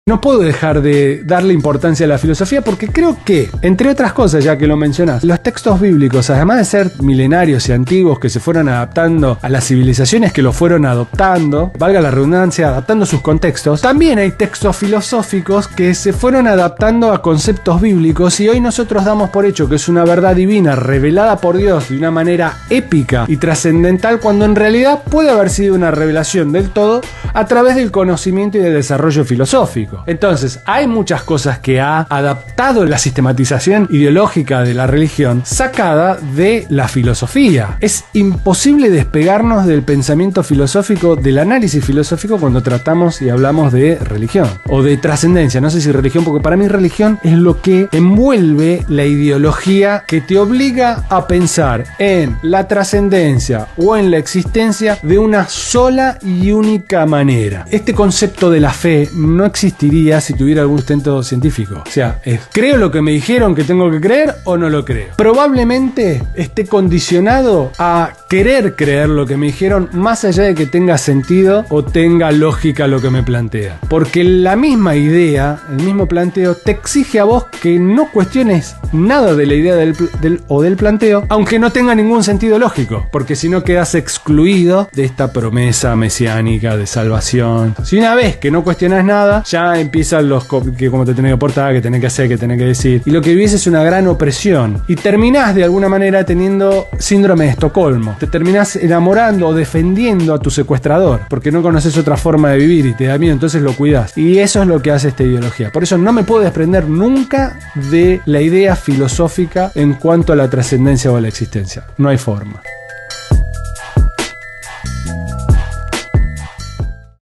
no puedo dejar de darle importancia a la filosofía porque creo que, entre otras cosas, ya que lo mencionás, los textos bíblicos, además de ser milenarios y antiguos que se fueron adaptando a las civilizaciones que lo fueron adoptando, valga la redundancia, adaptando sus contextos, también hay textos filosóficos que se fueron adaptando a conceptos bíblicos y hoy nosotros damos por hecho que es una verdad divina revelada por Dios de una manera épica y trascendental cuando en realidad puede haber sido una revelación del todo a través del conocimiento y del desarrollo filosófico. Entonces, hay muchas cosas que ha adaptado la sistematización ideológica de la religión sacada de la filosofía. Es imposible despegarnos del pensamiento filosófico, del análisis filosófico cuando tratamos y hablamos de religión o de trascendencia. No sé si religión, porque para mí religión es lo que envuelve la ideología que te obliga a pensar en la trascendencia o en la existencia de una sola y única manera. Este concepto de la fe no existiría si tuviera algún sustento científico. O sea, ¿creo lo que me dijeron que tengo que creer o no lo creo? Probablemente esté condicionado a querer creer lo que me dijeron más allá de que tenga sentido o tenga lógica lo que me plantea. Porque la misma idea, el mismo planteo, te exige a vos que no cuestiones nada de la idea del planteo, aunque no tenga ningún sentido lógico, porque si no quedas excluido de esta promesa mesiánica de salvación. Si una vez que no cuestionas nada, ya empiezan los que como te tenés que portar, que tenés que hacer, que tenés que decir, y lo que vivís es una gran opresión, y terminás de alguna manera teniendo síndrome de Estocolmo. Te terminás enamorando o defendiendo a tu secuestrador, porque no conoces otra forma de vivir y te da miedo, entonces lo cuidás. Y eso es lo que hace esta ideología. Por eso no me puedo desprender nunca de la idea filosófica en cuanto a la trascendencia o a la existencia. No hay forma.